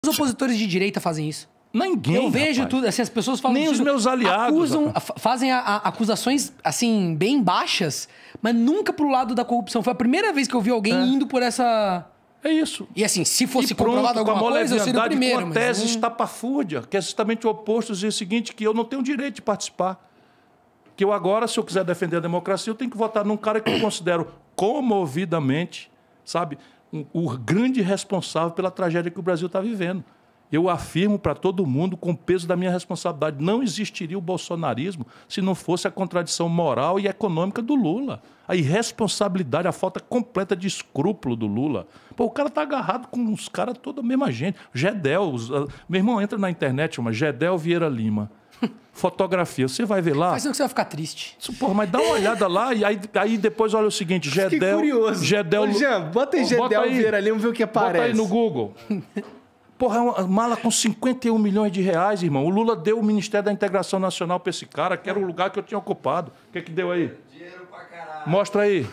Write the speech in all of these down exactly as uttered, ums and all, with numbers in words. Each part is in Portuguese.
Os opositores de direita fazem isso. Ninguém, Eu vejo rapaz. tudo, assim, as pessoas falam... Nem os meus aliados. Acusam, fazem a, a, acusações, assim, bem baixas, mas nunca pro lado da corrupção. Foi a primeira vez que eu vi alguém é. indo por essa... É isso. E assim, se fosse e pronto, comprovado alguma com a coisa, eu seria o primeiro. Com a tese mas... estapafúrdia, que é justamente o oposto, dizer o seguinte, que eu não tenho direito de participar. Que eu agora, se eu quiser defender a democracia, eu tenho que votar num cara que eu considero comovidamente, sabe, um, o grande responsável pela tragédia que o Brasil está vivendo. Eu afirmo para todo mundo, com o peso da minha responsabilidade, não existiria o bolsonarismo se não fosse a contradição moral e econômica do Lula. A irresponsabilidade, a falta completa de escrúpulo do Lula. Pô, o cara tá agarrado com os caras, toda a mesma gente. Gedel, os, uh, meu irmão entra na internet, chama Gedel Vieira Lima. Fotografia, você vai ver lá. Faz não que você vai ficar triste. Porra, mas dá uma olhada lá e aí, aí depois olha o seguinte, Gedel... Fiquei curioso. Gedel, Ô, Jean, bota aí Gedel bota aí, Vieira Lima, vê o que aparece. Bota aí no Google. Porra, é uma mala com cinquenta e um milhões de reais, irmão. O Lula deu o Ministério da Integração Nacional para esse cara, que era o lugar que eu tinha ocupado. O que que deu aí? Dinheiro pra caralho. Mostra aí.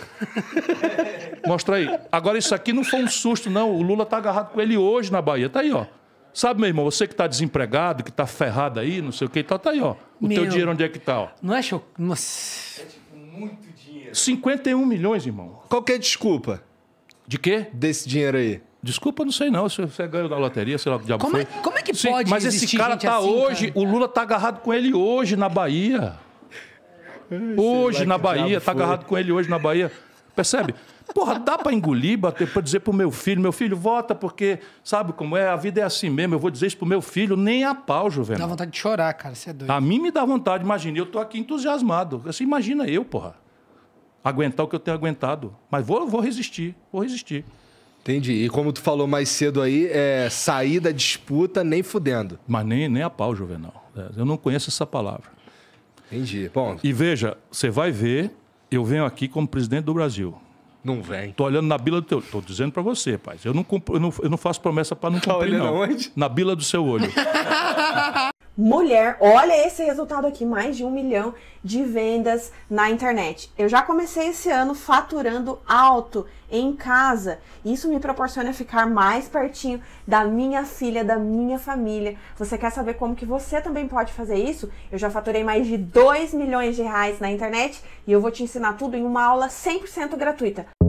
Mostra aí. Agora, isso aqui não foi um susto, não. O Lula tá agarrado com ele hoje na Bahia. Tá aí, ó. Sabe, meu irmão, você que tá desempregado, que tá ferrado aí, não sei o que, tá, tá aí, ó. O meu, teu dinheiro onde é que tá, ó? Não é show? Nossa. É tipo muito dinheiro. cinquenta e um milhões, irmão. Qual que é a desculpa? De quê? Desse dinheiro aí. Desculpa, não sei não. Se você ganhou da loteria, sei lá o que diabo como foi. É, como é que Sim, pode mas esse cara tá assim, hoje, cara? o Lula tá agarrado com ele hoje na Bahia. Hoje na Bahia, tá agarrado com ele hoje na Bahia. Percebe? Porra, dá pra engolir, bater, pra dizer pro meu filho, meu filho, vota porque, sabe como é? A vida é assim mesmo. Eu vou dizer isso pro meu filho, nem a pau, Juvenal. Dá vontade de chorar, cara, você é doido. A mim me dá vontade, imagina. Eu tô aqui entusiasmado. Assim, imagina eu, porra. Aguentar o que eu tenho aguentado. Mas vou, vou resistir, vou resistir. Entendi. E como tu falou mais cedo aí, é sair da disputa nem fudendo. Mas nem, nem a pau, Juvenal. Eu não conheço essa palavra. Entendi. Bom, e veja, você vai ver, eu venho aqui como presidente do Brasil. Não vem. Tô olhando na bila do teu... Tô dizendo pra você, pai. Eu não, cumpro, eu não, eu não faço promessa pra não tá cumprir, não. Onde? Na bila do seu olho. Mulher, olha esse resultado aqui, mais de um milhão de vendas na internet. Eu já comecei esse ano faturando alto em casa. Isso me proporciona ficar mais pertinho da minha filha, da minha família. Você quer saber como que você também pode fazer isso? Eu já faturei mais de dois milhões de reais na internet e eu vou te ensinar tudo em uma aula cem por cento gratuita.